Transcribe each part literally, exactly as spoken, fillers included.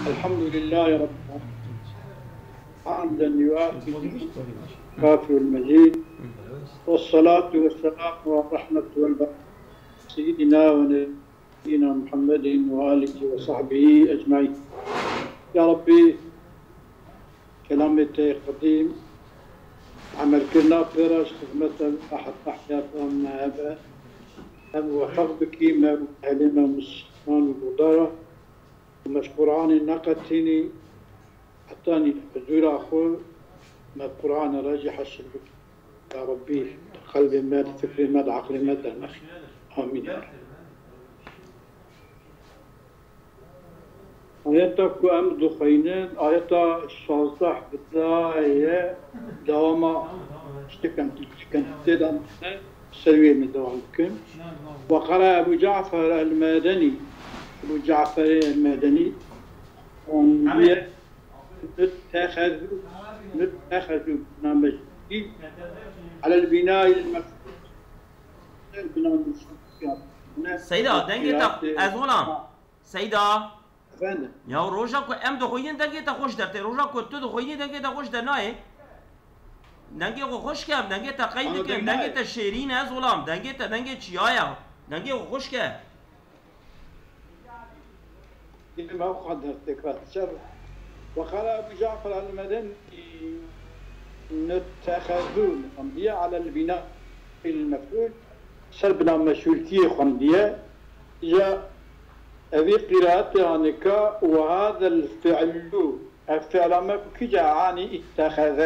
الحمد لله رب العالمين حمدا يوافي كافي المزيد، والصلاة والسلام والرحمة والبركة سيدنا ونبينا محمد وآله وصحبه أجمعين. يا ربي كلامك قديم عمل كنا فراش خدمة أحد أحياتنا هذا أم وفق بك ما علم مسلمان وبدارة ومشكوران نقتني حتاني حضور أخو ما القرآن راجح الشبك. يا ربي قلبي مات فكري مات عقلي مات أخي آمين. آياتك أمد خينين آياتا الشاصح بداية دواما اشتكنت اشتكنت تدام سوية من دوامكم. وقرأ أبو جعفر المدني أبو جعفر المدني نتخذوا نتخذوا برنامج على البناء المفتوح البناء المفتوح. سيدا دنگی تا از غلام سيدا فانا يا روجا كو ام دو خوين دنگی تا خوش درته روجا كو تو دو خوين دنگی تا خوش درنای دنگی کو خوش کم دنگی تا قید کم دنگی تا شیرین از غلام دنگی تا دنگی چیایا دنگی کو خوش که ما قدرت تكرار شر. وقال أبو جعفر المدني نتخذون خمدية على البناء المفعول سربنا مشولكية خمدية جاء أبي قراءة عنك وهذا الفعل الفعل ما كجا عاني اتخذ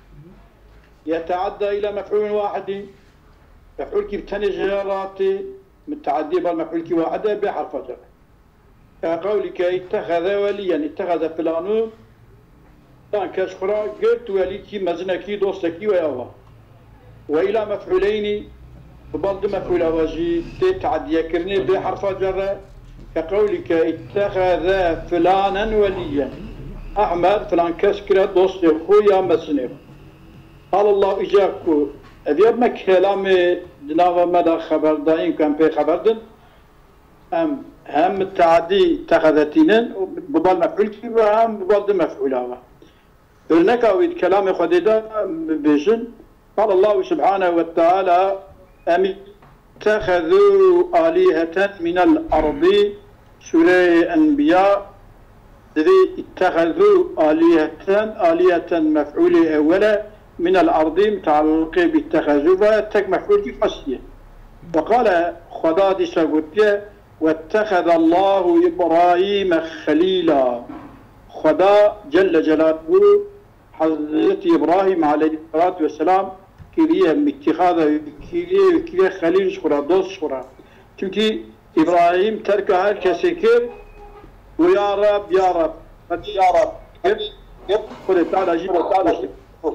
يتعدى إلى مفعول واحد مفعول كيف تنجرات متعدي بالمفعول كي واحد بحرف جر كقولك اتخذ وليا اتخذ فلانو كان كشخرا قلت وليكي مزنكي دوستكي ويا الله وإلى مفعولين ببعض مفعول واجي تعدي كرني بحرف جر كقولك اتخذ فلانا وليا أحمد فلان كشكرا دوستي خويا مسنف. قال الله إجاكو أذيب ما كلام جناب مدى خبر داين كان في خبر دن أم هم التعدي اتخذتين ببال مفعول كي وهم ببال مفعول هذا هناك أويد كلام خديدا بيجن. قال الله سبحانه وتعالى أم اتخذوا آلهة من الأرض سورة أنبياء ذي اتخذوا آلهة آلهة مفعول أولا من الأرض متعلق باتخذوا وتك مفعول كي فصية. وقال خداد سقوتيا واتخذ الله إبراهيم خليلا خدا جل جلاله حضرت إبراهيم عليه الصلاة والسلام كليه اتخاذه كليه كليه خليل شخرا دوست شخرا çünkü إبراهيم ترك هر كسي كيف ويا رب يا رب قد يا رب كيف كيف قل تعالى جيب تعالى جيب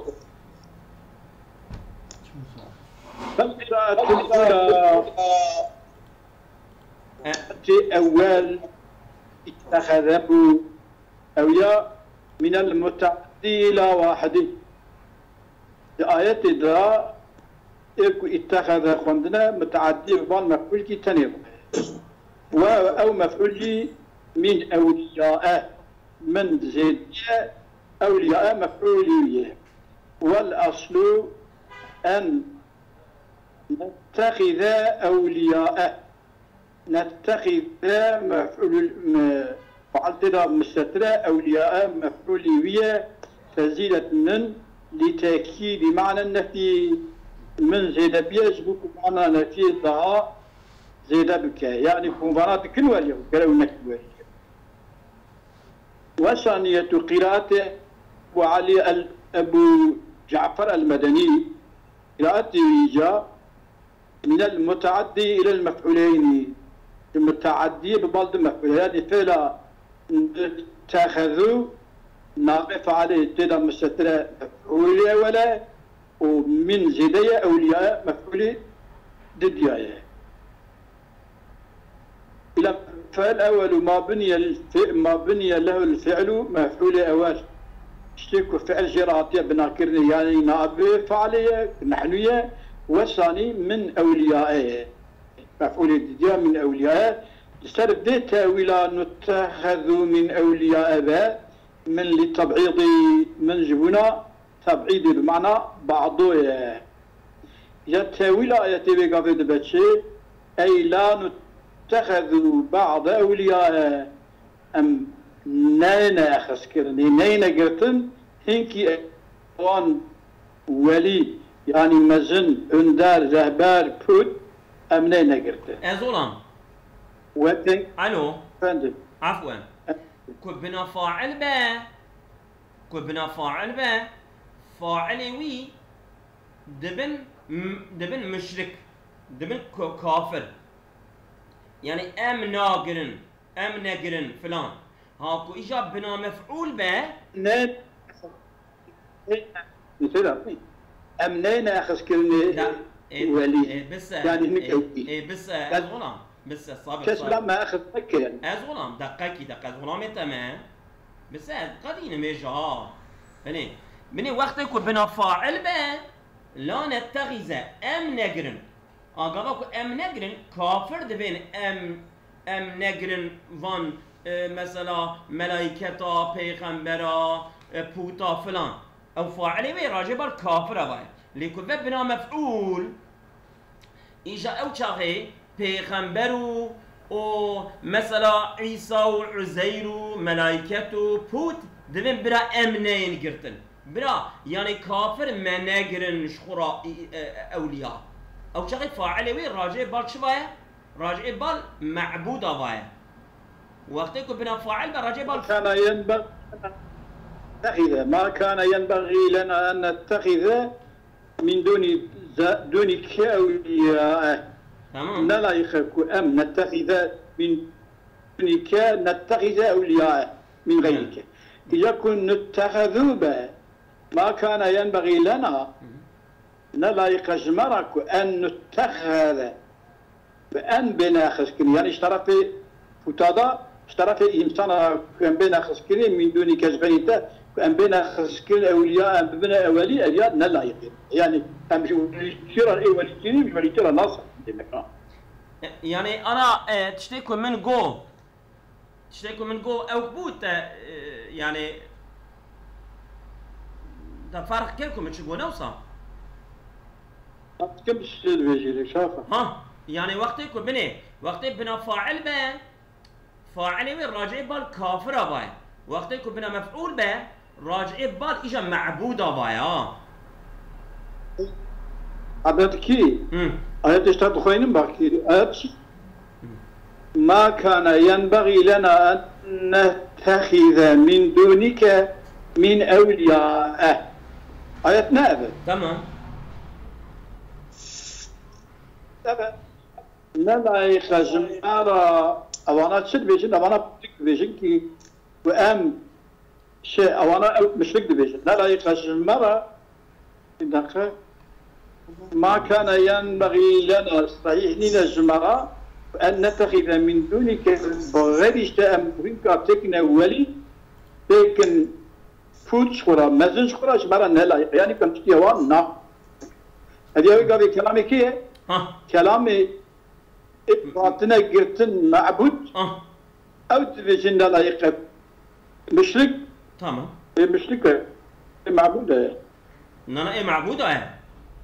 فالقراءة الأولى أول اتخذه أو يا من المتعدي إلى واحد آية دا اتخذ خندنا متعدي بال مفعول كي تنير أو مفعول من أولياء من زيدية أولياء مفعولية. والأصل أن نتخذ أولياء نتخذ مفعول فعلت مستترة أولياء مفعولية فزيدة من لتأكيد معنى النفي من زيد بيجبك معنى نفي ضاء زيد بك يعني كونفانات كل وليه قالوا نكل وليه. وثانية قراءة وعلي أبو جعفر المدني قراءة جاء من المتعدي إلى المفعولين المتعدي ببعض المفعولين يعني فعلا اتخذوا ناقف عليه تدا مستترة مفعولية ولا ومن زيدية أولياء مفعولي ضدية. إلى الفعل أول ما بني ما بني له الفعل مفعول أول اشتكوا فعل جراتية بناكرني يعني نائب فعلية نحنية. والثاني من أوليائه مفعول ضدية من أوليائه سرد دي تاويلا نتخذوا من أولياء أبا من للتبعيض من جبنا تبعيد بمعنى بعضو يا تاويلا يتبقى قبل دبتشي أي لا نتخذوا بعض أولياء أم نينا خسكرني نينا قرتن هنكي أوان ولي يعني مزن اندار زهبار بود أم نينا قرتن أزولان وتن ألو فندم عفوا كبنا فاعل با كبنا فاعل با فاعل وي دبن دبن مشرك دبن كافر يعني ام ناقرن ام ناقرن فلان هاكو اجا بنا مفعول به نت مثلا ام نينا خسكرني ولي إيه بس يعني هنك ايه بس غلام بس صابر كاس لما اخذ فكر يعني از غلام دقيقي دقيقة غلام تمام بس قدينا ميجا بني بني وقت يكون بنا فاعل به لا نتخذ ام نقرن اقابك ام نقرن كافر دبين ام ام نقرن فان اه مثلا ملائكتا پیغمبرا بوتا فلان او فاعل به راجب الكافر ابا ليكون بنا مفعول اجا او شاغي پیغمبر و مثلا عیسی و عزیر و ملائکت و پوت دبن برا امنین گرتن برا يعني كافر ما ناقرن شخورا اولياء او شغل فاعل وي راجع بال شويه راجع بال معبود ابايا وقت يكون بنا فاعل راجع بال كان ينبغي نتخذ ما كان ينبغي لنا ان نتخذ من دون دونك اولياء تمام لا يخك ام نتخذ من دونك نتخذ اولياء من غيرك يكن نتخذوا به ما كان ينبغي لنا لا يقجمرك ان نتخذ بان بنا خسكري يعني اشترى في فتادا اشترى في انسان كان بنا خسكري من دون كجبنيته كان بنا خسكري اولياء ام بنا اولي اولياء لا يقين يعني ام شير الاولي كريم مش ولي ترى ناصر يعني انا تشتكي من جو تشتكي من جو او بوت يعني ده فرق كلكم مش جو نوصل كم الشيء بيجي شافه ها يعني وقت يكون بني وقت بنا فاعل به فاعل وين راجع بال كافر اباي وقت يكون بنا مفعول به راجع بال اجا معبود اباي ها عبدكي آيات اشتاد خوينم باكي آيات ما كان ينبغي لنا أن نتخذ من دونك من أولياء آيات نابل تمام تمام نلا يخجم أرى أوانا تشد بيجن أوانا بتك بيجن كي وأم شيء أوانا مشرك بيجن نلا يخجم أرى إنك ما كان ينبغي لنا صحيح نجمع أن نتخذ من دونك بغير اشتاء مهمك أبتكنا ولي لكن فوت شخورا مزن شخورا شمارا نهلا يعني كم تتيوان نا هذه هو قابل كلامي كيه كلامي إبطاتنا قرتن معبود أو تفجن لا يقف مشرك تمام مشرك معبودة نانا إيه معبودة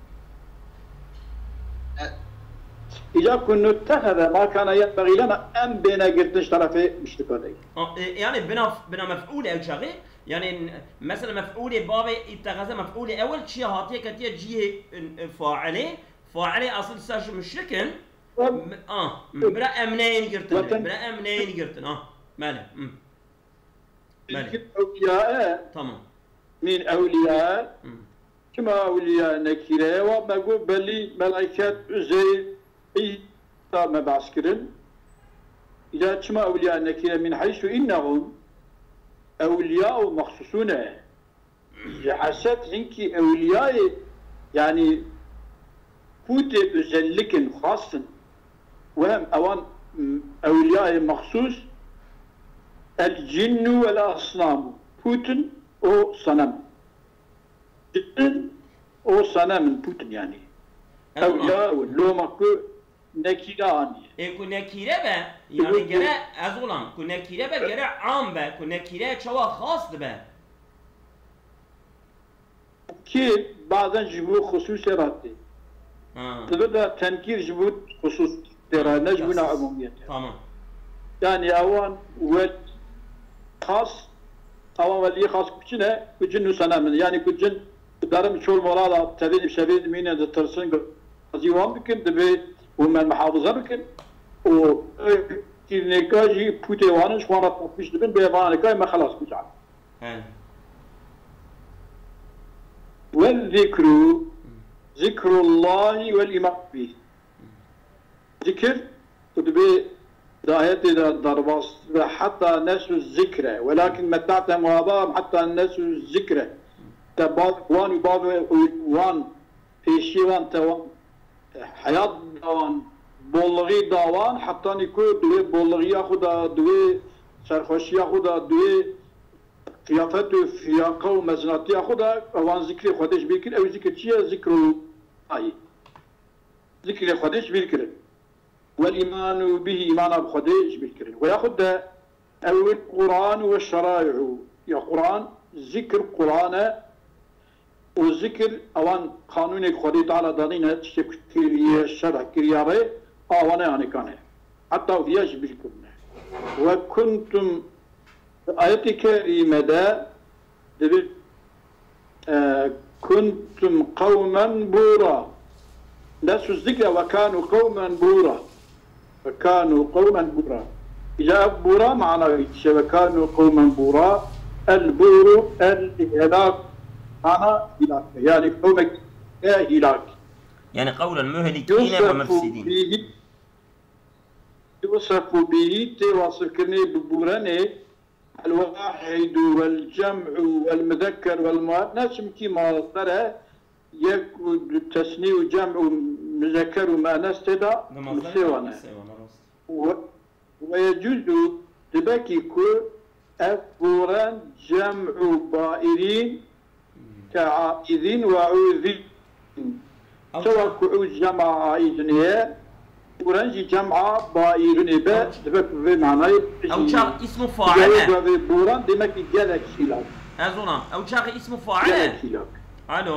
إذا كنا نتخذ ما كان ينبغي لنا أم بنا قلت نشترى في مشتكوني يعني بنا بنا مفعول أو شغي يعني مثلا مفعول بابي اتخذ مفعول أول شيء هاتيه كتير جيه فاعله فاعله أصل ساش مشركن آه برا أمنين قرتن برا أمنين قرتن آه ماله ماله أولياء تمام من أولياء كما أولياء نكيرة وما قول بلي ملائكة زي إيه ما بعسكرن إذا كما أولياء نكيرة من حيث إنهم أولياء مخصوصون حسيت هنك أولياء يعني فوت بزلكن خاصا وهم أوان أولياء مخصوص الجن والأصنام بوتن أو صنم جن أو صنم بوتن يعني أولياء لو ماكو nekirani. E ku nekire be yani gere ez olam ku nekire be gere am be ku nekire çava khas be. Ki bazen jibu husus eratti. Tabi tenkir jibu husus tera necbuna umumiyet. Tamam. Yani avan ve khas avan veli khas küçüne küçün nusanamin yani küçün darım çol molala tabi şebid mine de tırsın gazivan bikin tabi ومن محافظة بكن وكنكاجي بوتيوان شوارا تطبيش دبن بيبانكاي ما خلاص كجعل والذكر ذكر الله والإيمان به ذكر تدبي داهيتي درباس حتى نسوا الذكر ولكن متعتهم وابام حتى نسوا الذكر تباب وان يباب وان في شيوان توان حياة داوان بولغي داوان حتى نكو دوي بولغي ياخدا دوي سرخوشي ياخدا دوي قيافت وفياقه ومزناتي ياخدا اوان ذكر خودش بيكر او ذكر چيه ذكر اي ذكر خودش بيكر والايمان به ايمان بخودش بيكر وياخد او القران والشرائع يا قران ذكر قران وذكر اوان قانون خدي تعالى دانين تشكيريه شرع كرياره اوانا يعني كان حتى وياش بالكم وكنتم آية كريمة آه كنتم قوما بورا ناس الذكر وكانوا قوما بورا وكانوا قوما بورا جاء بورا معنا وكانوا قوما بورا البور الهلاك أنا هلاك يعني قومك هلاك يعني قولا مهلكين ومفسدين يوصف به تواصل كرني ببوراني الواحد والجمع والمذكر والمؤنث كي ما ترى يكون تسني وجمع مذكر ومؤنث تدا مسوانا ويجوز تبكي كو أفوران جمع بائرين كعائذين وعوذين سواء كعوذ جمع عائذنية ورنجي جمع بائرين با دبك في معناه أو شاء اسمه فاعل في بوران دمك جالك شيلاك أزونا أو شاء اسمه فاعل ألو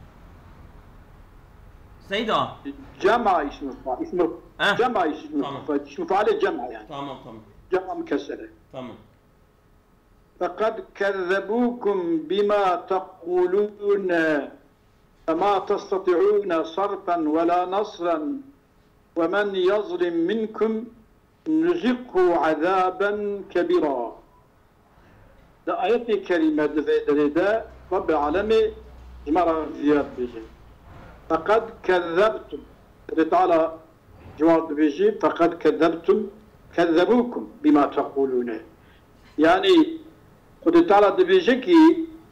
سيدا جمع اسمه فاعل اسمه أه؟ جمع اسمه فاعل اسمه فاعل جمع يعني تمام تمام جمع مكسرة تمام فقد كذبوكم بما تقولون فما تستطيعون صرفا ولا نصرا ومن يظلم منكم نذقه عذابا كبيرا. ده آية كريمة ده رب العالمين جمرة زياد بيجي فقد كذبتم تعالى جواب بيجي فقد كذبتم كذبوكم بما تقولون يعني قد تعالى دبيجكي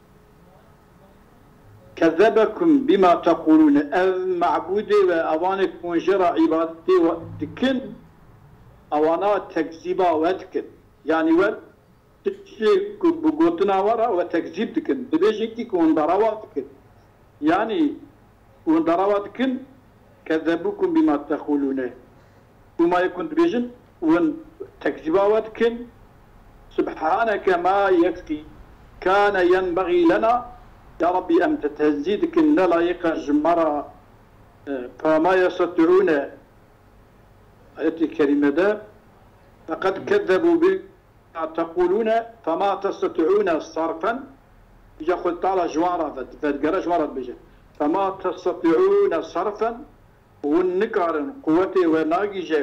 كذبكم بما تقولون المعبود وأوانك منجرة عبادتي ودكن أوانا تكذيبا ودكن يعني ول تشيك بقوتنا ورا وتكذيب دكن دبيجكي كون دراوات دكن يعني كون دراوات دكن كذبكم بما تقولون وما يكون دبيجن ون تكذيبا ودكن سبحانك ما يكفي كان ينبغي لنا يا ربي أم تتهزيدك إن لا يقجمر فما يستطيعون آية الكريمة ده فقد كذبوا بما تقولون فما تستطيعون صرفا يأخذ تعالى جوارة فتقرأ جوارة بجه فما تستطيعون صرفا والنكار قوتي وناقجة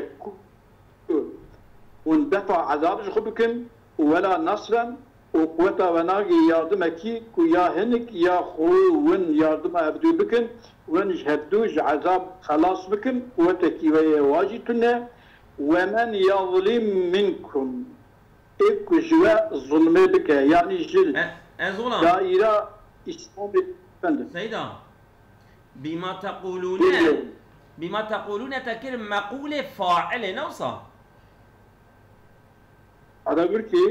وندفع عذاب خبكم ولا نصرا وقوتا وناقي ياردمكي كو يا هنك يا خو ون ياردم أبدو بكن ون جهدوج عذاب خلاص بكن قوتكي ويواجتنا ومن يظلم منكم إكو جواء ظلم بك يعني جل أزولا دائرة إسلامي فندم سيدا بما تقولون بما تقولون تكر مقولة فاعل نوصى هذا أقول كي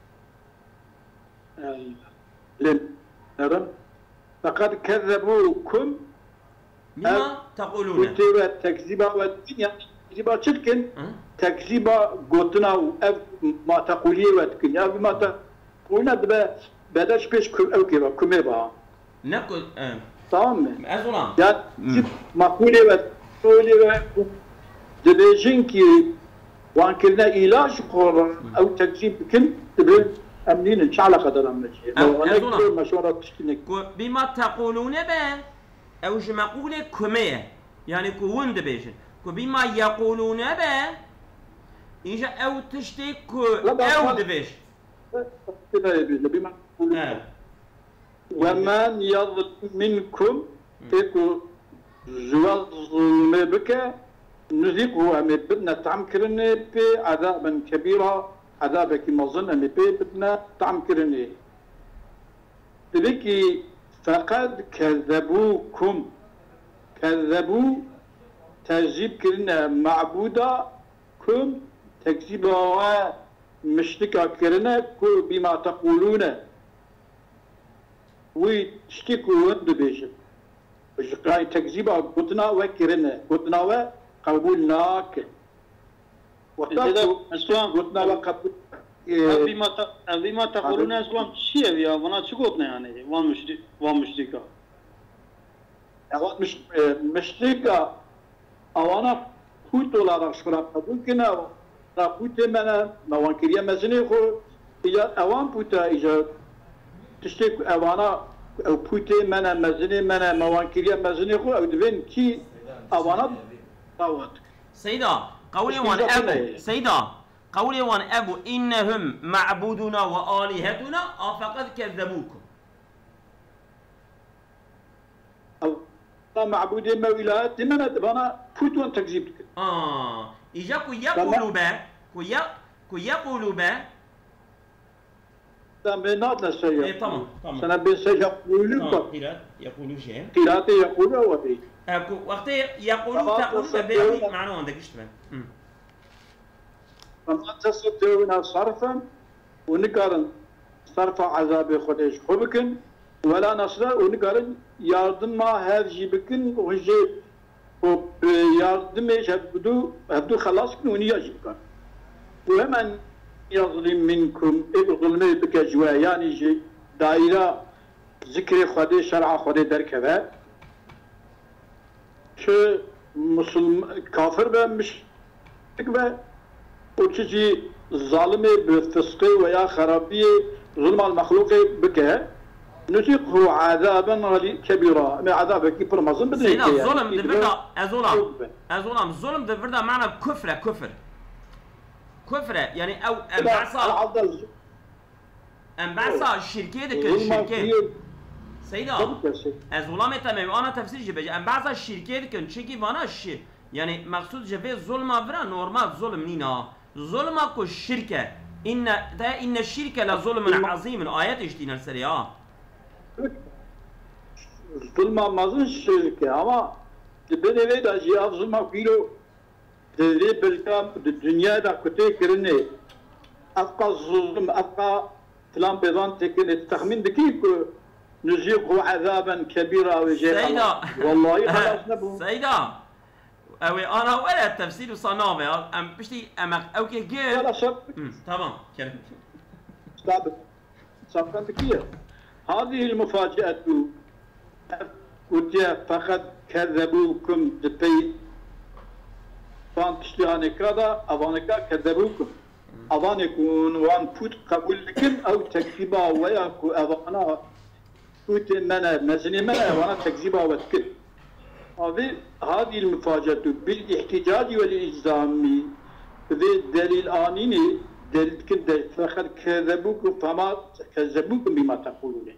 لن فقد كذبوكم بما تقولون وتبى تكذيبا والدنيا تكذيبا تشكن تكذيبا قوتنا اف ما تقوليه وتكن يا ما تقولنا دبا بداش بيش او كيبا كوميبا نقول تمام ازولام يا مقوله وتقولي دبيجين كي وان كنا علاج قرر او تكذيب كن دبل امنين ان شاء الله قدر امنشي ازولام مشوره تشكنك بما تقولون به او جمقوله كوميه يعني كون دبيجن بما يقولون به إيجا أو تشتي كو أو دبيش بما يقولون ومن يظلم منكم إكو زوال ظلم بك نذيقه أمي بدنا تعمكرني بي عذابا كبيرا عذابك مظن أمي بي بدنا تعمكرني تبكي فقد كذبوكم كذبوا تكذيب كرنا معبودا كم تكذيبا مشتكى كرنا كو بما تقولون ويشتكوا وند بيجن وشقاي تكذيبا قلنا وكرنا قلنا وقبولناك اسلام قلنا وقبول بما بما تقولون اسلام شيء يا وانا شو قلنا يعني وان مشتكى وان مشتكى مش مشتكى اوانا پوت دلار شکر قبول کنه و پوت من موانکریه مزنی خو یا اوان پوت ایجا تشتک اوانا او پوت من مزنی من موانکریه مزنی خو او دوین کی اوانا دعوت سيدا قولي وان ابو سيدا قولي وان ابو انهم معبودنا والهتنا فقد كذبوكم معبودين مويلات لمن أنا فوتون تكذيب آه إجا كو يقولوا به كو ي كو يقولوا به تمرينات للسيارة إيه طبعا طبعا سنة بيسجل يقولوا آه قيلات يقولوا شيء قيلات يقولوا وبي أكو وقت يقولوا تقولوا به معناه عندك إيش تبان فما تستطيعون صرفا ونقارن صرف عذاب خديش خبكن ولا نصر ونقارن yardım ma hevji bikin hoje o yardım eş hebdu hebdu خلاص كن وني يجبكن ومن يظلم منكم اظلمي بك جوا يعني جي دائره ذكر خدي شرع خدي دركبه شو مسلم كافر به مش به o çiğ zalimi bifıskı veya kharabi zulm al mahluk bike نذيقه عذابا كبيرا ما عذابك كبر ما ظن بدنا سيدنا الظلم دفردا ازولام ازولام الظلم دفردا معنى كفره كفر كفره يعني او انبعصا انبعصا الشركه ديك الشركه سيدا ازولام تمام انا تفسير جبه انبعصا الشركه ديك شيكي وانا الشيء يعني مقصود جبه ظلم فرا نورمال ظلم نينا ظلم كو الشركه ان ده ان الشركه لظلم عظيم الايات اجتينا السريعه ظلم mazın şirke ama beni ve da cihav zulma kilo de belki dünyada kötü kirine afka zulm afka falan bedan tekine tahmin deki ki نذيقه عذابا كبيرا وجيرا سيدا والله خلاص نبو سيدا اوي انا ولا التفسير صنامه ام بشتي ام اوكي جيل تمام كلام ثابت ثابت كثير هذه المفاجأة قلت فقد كذبوكم دبي فان تشتياني كذا أظنك كذبوكم أظنكم وان فوت قبول لكم أو تكذيبا وياكو أظنا فوت منا مزني منا وانا تكذيبا وتكذب هذه هذه المفاجأة بالاحتجاج والإلزام ذي دليل آنيني دليل كده فقد كذبوكم فما كذبوكم بما تقولون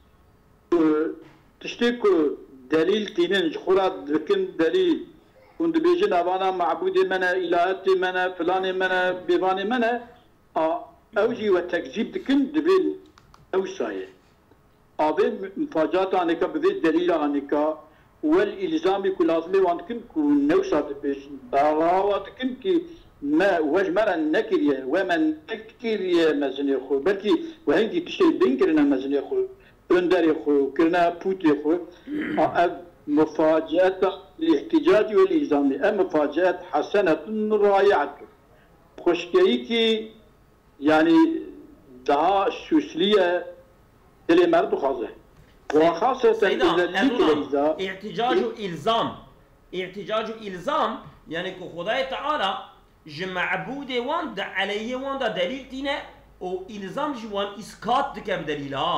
تشتكو دليل تينن خورات لكن دليل كنت بيجن أبانا معبود منا إلهات منا فلان منا بيبان منا أوجي وتكذيب دكن دبين أوساية أبين مفاجأة عنك بذي دليل عنك والإلزام كل لازم وانكن كون نوسات بيجن دعواتكن كي ما وجمرا نكريا ومن نكريا مزني خو بلكي وهندي تشتري بينكرنا مزني خو önder خو كرنا بوت خو مفاجأة الاحتجاج والإلزام أم مفاجأة حسنة رائعة خوشكيكي يعني daha süsliye dilimer duhaze. وخاصة إذا سيدنا احتجاج إلزام احتجاج إلزام يعني كو خدای تعالى جمعبود وان دا عليه وان دا دليل تينا و إلزام جوان إسقاط دكم دليلها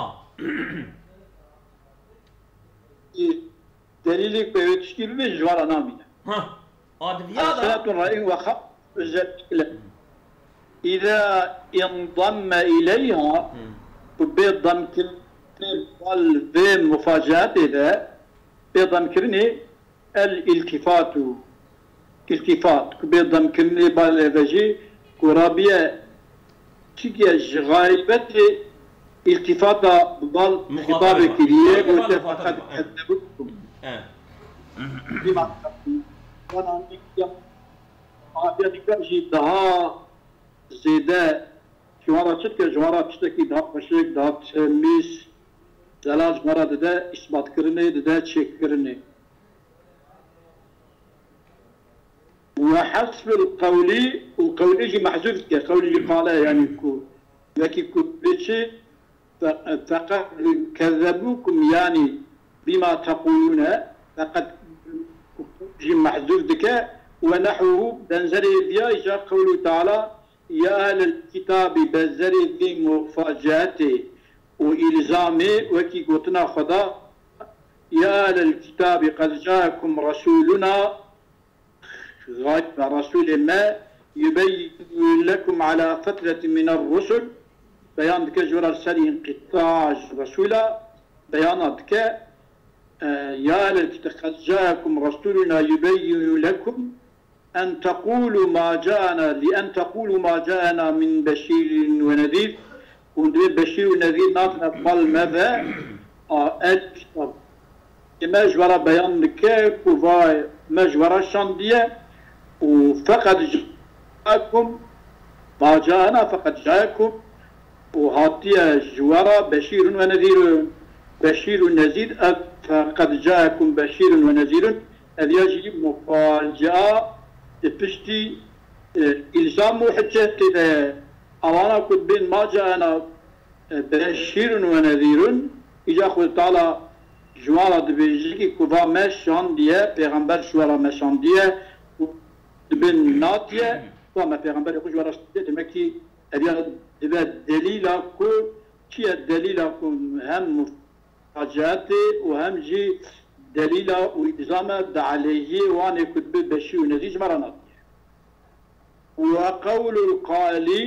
دليلك بيتشكيل بجوار نامية ها أدوية حسنة رائعة وخاصة özellikle إذا انضم إليها بيضم كلمة مفاجآت إذا بيضم كلمة الالتفات التفات بيضم كلمة بالفجي كرابية تيجي غايبة التفات بال خطاب كليه وتفقد كذبكم بما وانا نكتب هذا نكتب daha زيادة جوارا تشتكي جوارا تشتكي daha başlık daha temiz zelal jmara dede ispat kırını dede çek kırını وحسب القولي والقولي جي محذوف كقولي جي قال يعني كو لكن كو بيتشي فقد كذبوكم يعني بما تقولون فقد جي محذوف دكا ونحوه بنزري بيا جاء قوله تعالى يا أهل الكتاب بنزري ذي مفاجأته وإلزامه وكي قلتنا خدا يا أهل الكتاب قد جاءكم رسولنا غاية رسول ما يبين لكم على فترة من الرسل بيان دك جورا رسالي انقطاع رسولا بيان دك يا أهل الكتاب قد جاءكم رسولنا يبين لكم أن تقولوا ما جاءنا لأن تقولوا ما جاءنا من بشير ونذير وندير بشير ونذير ناطنا قال ماذا الكتاب كما جورا بيان دك كوفا ما جورا شاندية وفقد جاءكم ما جاءنا فقد جاءكم وهاتيا جوارا بشير ونذير بشير ونذير فقد جاءكم بشير ونذير هذا يجي مفاجأة بشتي إلزام وحجة أوانا كنت بين ما جاءنا بشير ونذير إجا أخذ تعالى جوارا دبيجي كوفا مشان ديه پیغمبر جوارا مشان ديه بين ناتيه وما پیغمبر يخرج ورا demek ki eğer دليل كو كي الدليل كو هم مفاجآت وهم جي دليل والزام عليه وانا كتب بشي ونزيج مرنا وقول القائل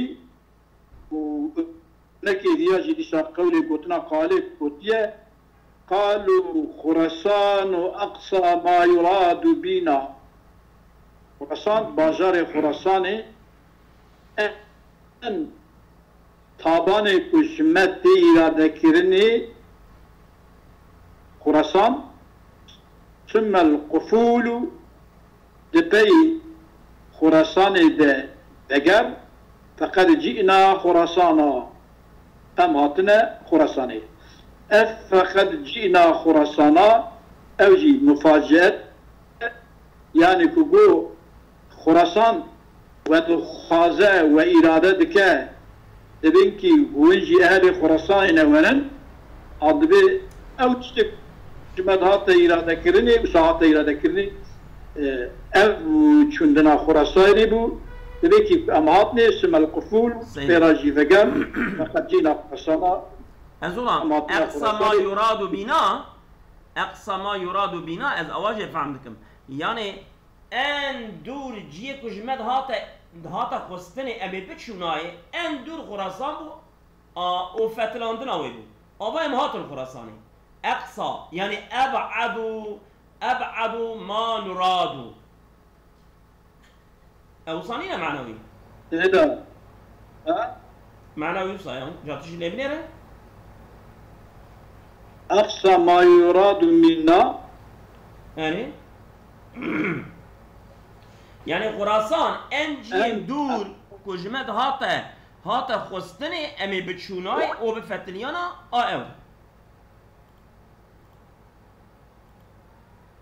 ونكي دياجي دي قولي قلتنا قالي قلتيه قالوا خراسان أقصى ما يراد بنا خراسان بازار خراسان ان تابان حکومت اراده کرنی خراسان ثم القفول دبي خراسان ده دگر فقد جئنا خراسانا ام هاتنا خراساني اف فقد جئنا خراسانا اوجي مفاجأة يعني كوكو خراسان ودخازة وإرادة دكا دبنكي وينجي أهل خراسان نوانا عضبي أو تشتك جمد هاتا إرادة كرني وساعتا إرادة كرني أو چندنا خراسان بو دبنكي أمهاتني اسم القفول فراجي فقام فقد جينا خراسان أزولا أقصى ما يراد بنا أقصى ما يراد بنا از أواجه فهمتكم يعني ان دور جیه که جمد هاتا هاتا خستنه امی بچونای ان دور خراسان بو او فتلاندن آوی بو آبا ام هاتن خراسانی اقصا یعنی ابعدو ابعدو ما نرادو اوصاني لا معنوي؟ ايه ها؟ معنوي صحيح جاتش اللي بنيره؟ أقصى ما يراد منا يعني يعني خراسان انجي دور كجمد هاتا هاتا خستني امي بتشوناي او بفتليانا اه او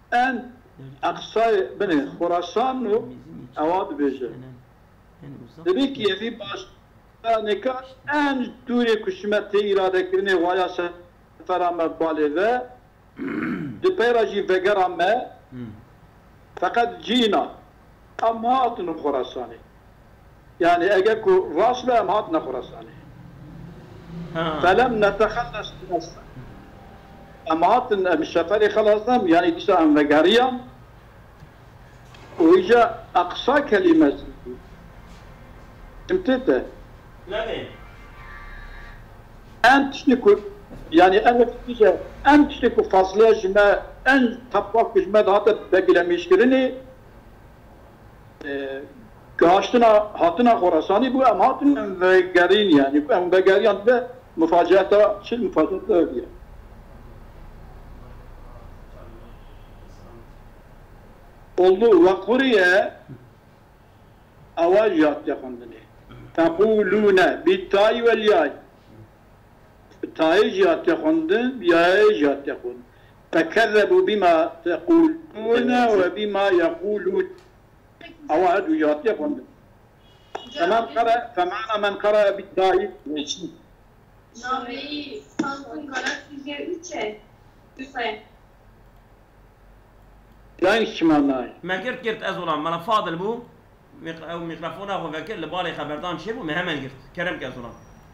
en aksay beni Khurasanu avad beje. Dedi ki evi başta ne kadar en dure kuşmeti iradeklerini vaya seferame bale ve de peyraji vegerame fakat cina ama hatun Khurasani. Yani eğer ku ras ve hatun Khurasani. فلم نتخلص من السفر أمهاتن السفر خلصنا يعني ديسا أم وقاريا وإجا أقصى كلمة امتدى لا أنت تشتكو يعني أنا تيجا أنت تشتكو فاصلة جمع أن تبقى جمع هذا بقي مشكلني Kaçtına hatına Khorasani bu ama hatın ve garin yani bu ve garin de müfaciata şey müfaciata öyle. Oldu ve Kuriye avajat yakındını. Taquluna bittay vel yay. Bittay jat yakındın, yay jat yakındın. Fekezzebu bima tequluna ve bima yakulun. أوعد ويات يفهم فمن قرأ فمعنى من قرأ بالداعي Navi, Samsun Karaküzge üçe. Lütfen. لا يشمعناه ما قرت قرت أزولان مالا فاضل بو أو ميكروفونه هو فكر لبالي خبردان شي بو مهمن قرت كرم كأزولان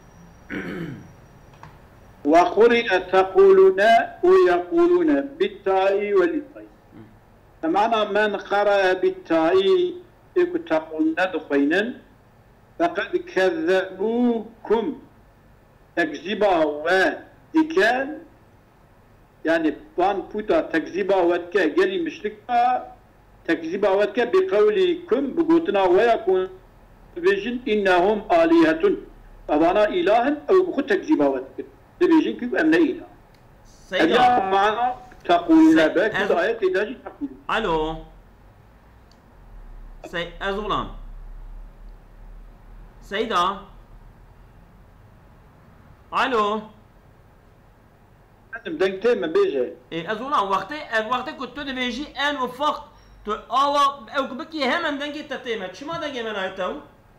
وقرئ تقولون ويقولون بالتاء والتاء فمعنى من قرأ بالتاء تقولون دخينا فقد كذبوكم تكذبا ودكان يعني بان بوتا تكذبا ودكا قالي مشركا تكذبا ودكا بقولكم بقوتنا ويكون بيجن إنهم آلهة فبانا إله أو بخو تكذبا ودكا بيجن كيف أمنا إله سيدا معنى تقولون بك آية تداجي تقولون ألو سي أزولان سيدا ألو أنا بدنك من بيجي إيه أزولان وقتي وقتي كنت تدبيجي أن وفق تو أوا أو كبكي هم دنجي تتيمة شو ما دنجي من هايتو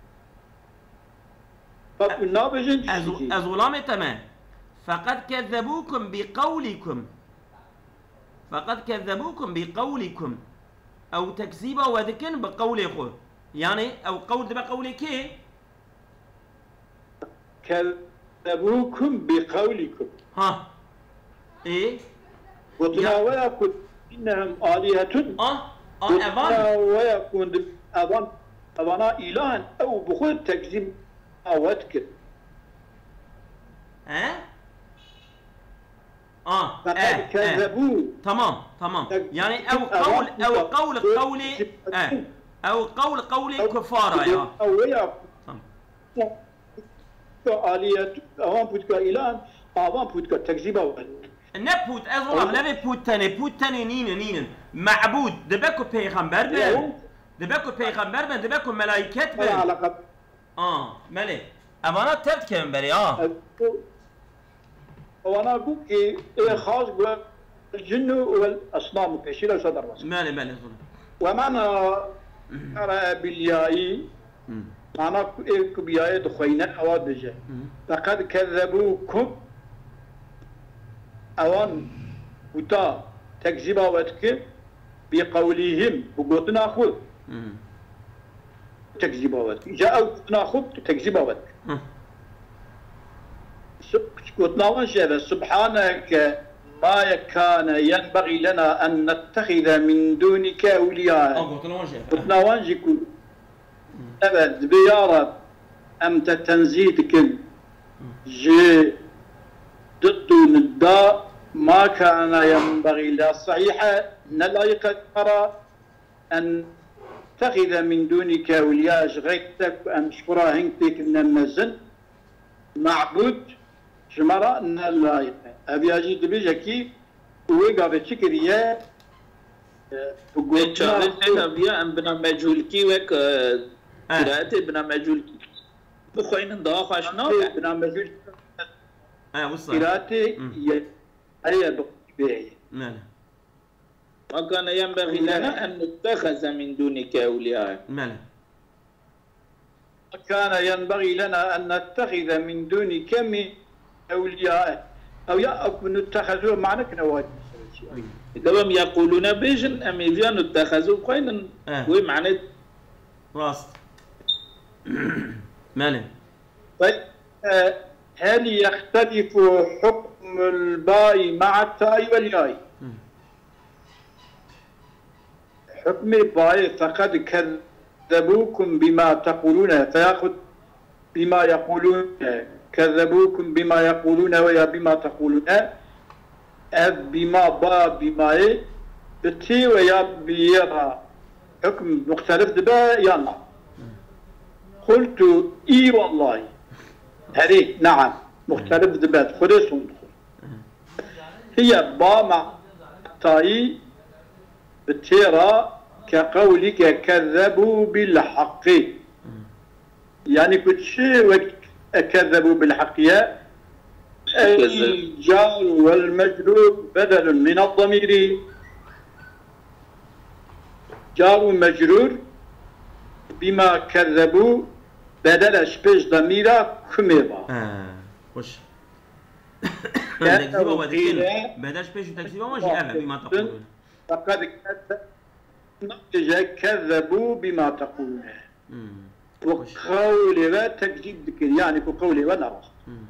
فقلنا بيجن أزولان تمام فقد كذبوكم بقولكم فقد كذبوكم بقولكم أو تكذيبا ودكن بقولكم يعني أو قول بقولك كذبوكم بقولكم ها إيه قلنا ويكون إنهم آلهة آه آه قلنا أبان ويكون أبان أبانا إله أو بخل تكذيب أودك ها اه فقد آه. كذبوا آه. تمام تمام يعني او قول او قول قولي آه. او قول قولي كفارة يا أو ويكون تمام آلهة أوان بودك إله أوان بودك تكذيب أودك نبوت أزولا نبي بوت تاني بوت تاني نين نين معبود دبكو بيغمبر بن دبكو بيغمبر بن دبكو ملايكات ولا بن علاقة اه ملي أمانة تبت كم بري اه وأنا أقول كي خاص بالجن والأصنام كشيء صدر رأس مالي مالي زولا ومعنى قرأ بالياء معنى كبياء دخينا أواد بجا فقد كذبوكم أوان وتا تكذب أودك بقولهم بقوتنا خذ تكذب أودك جاء قوتنا خذ تكذب أودك قلنا وجه سبحانك ما كان ينبغي لنا أن نتخذ من دونك أولياء اه قلت له وجه قلنا وجهك أبد بيارة أمت تنزيدك جي ضد النداء ما كان ينبغي لا صحيحة نلايق ترى أن نتخذ من دونك أولياء غيرتك وأن شكرا هنتك نمزن معبود جمرة نلايق أبي أجي تبيجي كي ويقع بتشكرية چاره نبیا ام بنا مجهول کی وک قرائت بنا مجهول کی بخوین دا خوشنا بنا مجهول اه وصل قراتي هي بقبيه ماله وكان ينبغي لنا أن نتخذ من دونك أولياء. ماله كان ينبغي لنا أن نتخذ من دونك من أولياء أو يأكل نتخذوا معنى كنواج. دوم يقولون بيجن أم يفيا نتخذوا قوين وي معنى راست ماله. طيب هل يختلف حكم الباء مع التاء والياء؟ حكم الباء فقد كذبوكم بما تقولون فيأخذ بما يقولون كذبوكم بما يقولون ويا بما تقولون بما با بما بتي ويا بيرا حكم مختلف دبا يلا قلت اي والله هذه نعم مختلف دبات خريص هي با مع تاي بتيرا كقولك كذبوا بالحق يعني كل شيء وقت كذبوا بالحق يا الجار والمجرور بدل من الضمير جار ومجرور بما كذبوا بدل شبيش ضميرا كميبا اه وش تكذيبه ودكين بدل شبيش تكذيبه ماشي اهلا بما تقولون فقد كذبوا بما تقولون وقولي و تكذيب دكين يعني كقولي و نرى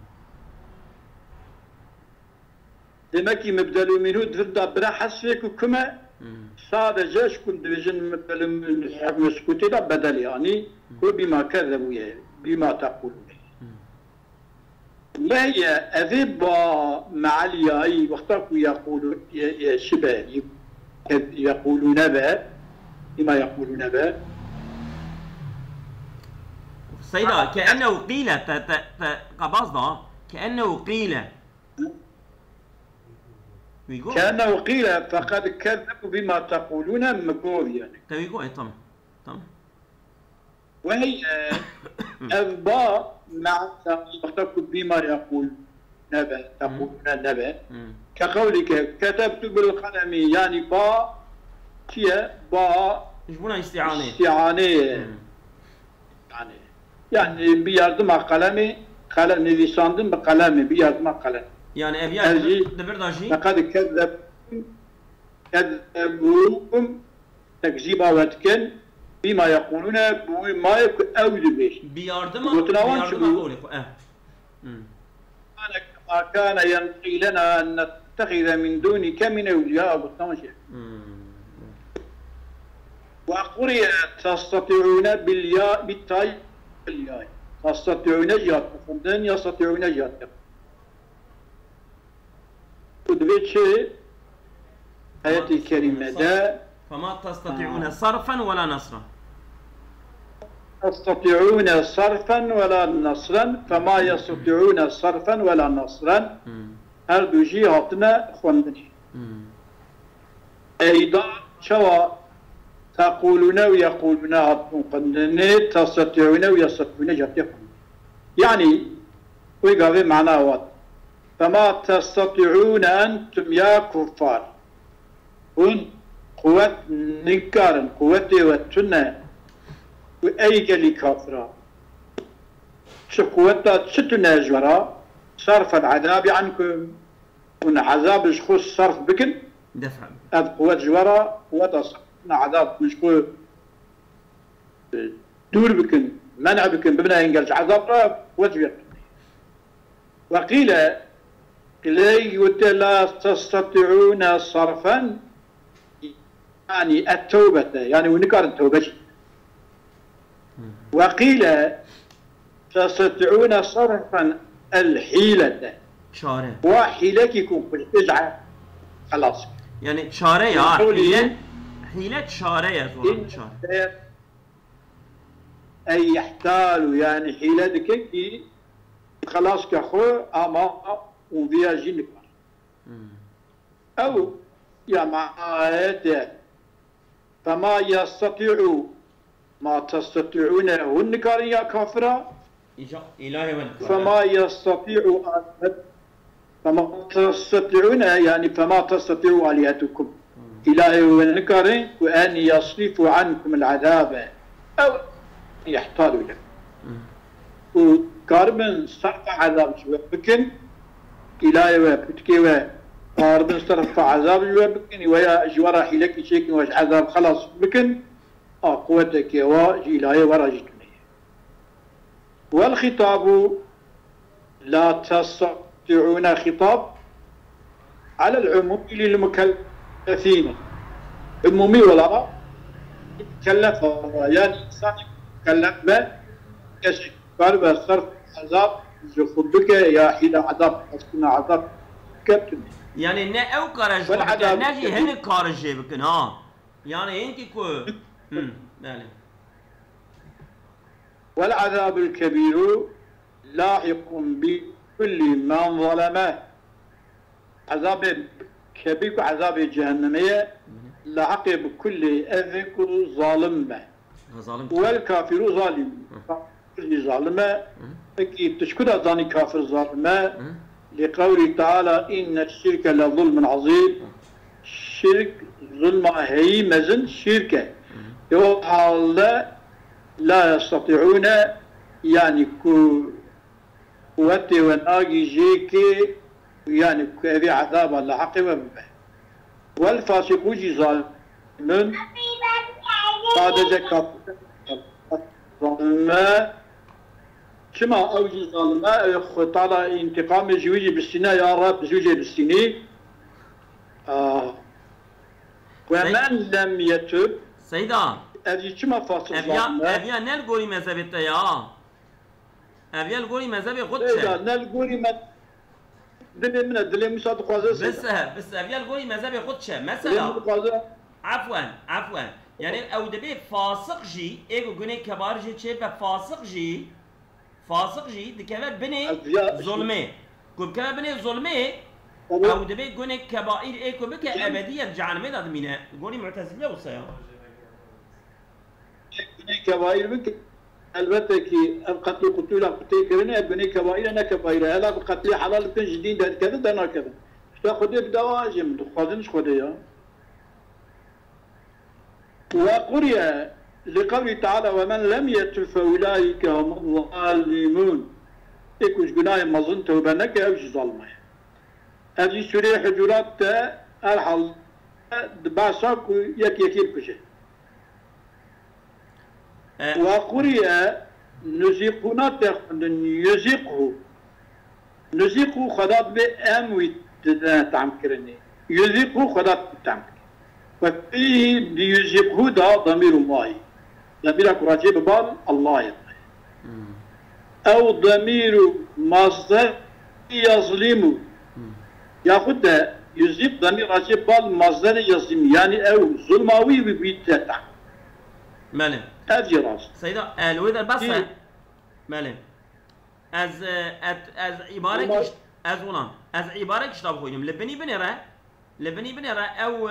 دمكي مبدلو منو دردا برا حسيك وكما صادجه شكون ديجن مبدلو من الحكم سكوتي لا بدل يعني وبما كذبوا بما تقولون ما هي أذيب مع الياء وقتك يقولون شبه يقولون با بما يقولون با سيدا كأنه قيل قبضنا كأنه قيل كأنه قيل فقد كذبوا بما تقولون مقول يعني تبيقوا اي طبعا طبعا وهي أذباء مع وقتك بما يقول نبأ تقولون نبأ كقولك كتبت بالقلم يعني با هي با يجبونها استعانة استعانة يعني يعني بيردم قلمي قلم نذي صندم بقلمي بيردم قلم يعني أبيات دبرداشي لقد كذب كذبوكم تكذيبا واتكن بما يقولون بما يكون أول بيش بيردم بيردم قولك اه كما كان ينبغي لنا أن نتخذ من دونك من أولياء بالطنشة وقرئ تستطيعون بالياء بالتاء بالياء تستطيعون جهات فندن يستطيعون جهات ودبيتش آية الكريمة دا فما تستطيعون صرفا ولا نصرا تستطيعون صرفا ولا نصرا فما يستطيعون صرفا ولا نصرا هردو جهاتنا خندني أيضا شوى تقولون ويقولون هاتون خندني تستطيعون ويستطيعون جهات يعني ويقابل معناه وات فما تستطيعون أنتم يا كفار هن قوة نكارن قوة وتنة وأي قلي كافرة شو قوة ستنا جورا صرف العذاب عنكم ون عذاب خص صرف بكن دفع هذا قوة جورا قوة صرف عذاب مش قوة دور بكن منع بكن ببنا ينقلش عذاب قوة جورا وقيل لا تستطيعون صرفا يعني التوبة يعني ونكار التوبة وقيل تستطيعون صرفا الحيلة شارع وحيلك يكون في الفجعة خلاص يعني شارع حيلة حيلة شارع شارع أي يحتال يعني حيلتك خلاص كأخو أما وفيها جنك أو يا معايا فما يستطيع ما تستطيعون هنكار يا كافرة فما يستطيع فما تستطيعون يعني فما تستطيع آلهتكم إلهي ونكرين وأن يصرف عنكم العذاب أو يحتالوا لكم وكاربن صرف عذاب شوى بكن إلهي وبتكي وكاربن صرف عذاب شوى بكن ويا أجوار حيلك شيك واش عذاب خلاص بكن قوتك واج إلهي ورجتني والخطاب لا تستطيعون خطاب على العموم للمكلفين عمومي ولا يتكلف يعني إنسان يتكلف به كشف قال صرف عذاب يخبك يا حين عذاب تكون عذاب كابتن يعني نا أو كارج ناجي هن كارج بكن ها يعني انت كو امم يعني والعذاب الكبير لاحق بكل من ظلمه عذاب كبير عذاب جهنمية لاحق بكل أذك ظالم والكافر ظالم ظالمة أكيد تشكر ظاني كافر ظالمة لقوله تعالى إن الشرك لظلم عظيم الشرك ظلم هي مزن شركة يوحى لا يستطيعون يعني قوتي وناقي جيكي يعني كذي عذاب الله عقبه به والفاسق ظالم بعد ذلك ظالم كما أوجي ظالم تعالى انتقام جوجي بالسنة يا رب زوجي بالسنة آه ومن لم يتب سيدا أبي كما فاسق ظالم أبي نلقوري مذهبته يا أبي نلقوري مذهبه خدشه نلقوري مذهب دلي من الدلي مشاد خوازه بس بس ابيال قولي مذهبي خدشه مثلا عفوا عفوا يعني او دبي فاسق جي ايغو غني كبار جي تشي فاسق جي فاسق جي دكما بني ظلمي كم كما بني ظلمي او دبي غني كبائر ايكو بك ابديه جعل ميدا دمينا قولي معتزله وصيا غني كبائر بك البته كي القتل قتل قتل كرنا بني كبائر انا كبائر هلا قتل حلال كن جديد كذا ده كذا تاخذ بدواجم خذنش خذيا وقرئ لقوله تعالى ومن لم يتب فاولئك هم الظالمون ايكوش جناي ما ظنته بنك او ظلمه هذه سوره حجرات الحل باساك يك يكيب كشه وقرئ نزيقنا يزيقه نزيقه خدات بأموي تعمكرني يزيقه خدات تعمكر وفيه ليزيقه ده ضمير الله ضمير كراجي ببال الله يطلع أو ضمير مصدر يظلم ياخد ده يزيق ضمير راجي بال مصدر يظلم يعني أو ظلماوي بيتتع ماله أجي راس سيدا الوذر بس ماله از از از عبارك از ولان از عبارك شتاب خوينم لبني بنرا لبني بنرا او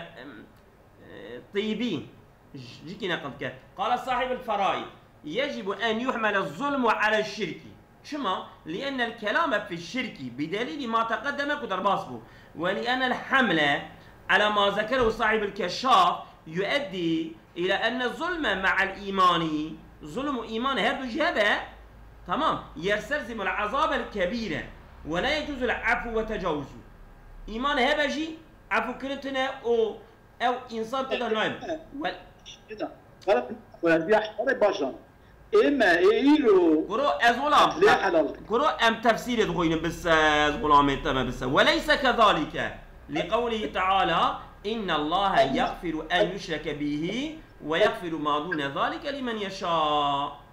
طيبين جيكي نقد قال صاحب الفرائض يجب ان يحمل الظلم على الشرك شما لان الكلام في الشرك بدليل ما تقدم قدر باصبه ولان الحمل على ما ذكره صاحب الكشاف يؤدي إلى أن الظلم مع الإيمان ظلم إيمان هذا جهة تمام يستلزم العذاب الكبير ولا يجوز العفو وتجاوزه إيمان هذا جي عفو كنتنا أو أو إنسان كده نايم كده ولا بيحضر باشا إما إيلو كرو أزولام كرو أم تفسير تقولين بس أزولام تمام بس وليس كذلك لقوله تعالى إن الله يغفر أن يشرك به ويغفر ما دون ذلك لمن يشاء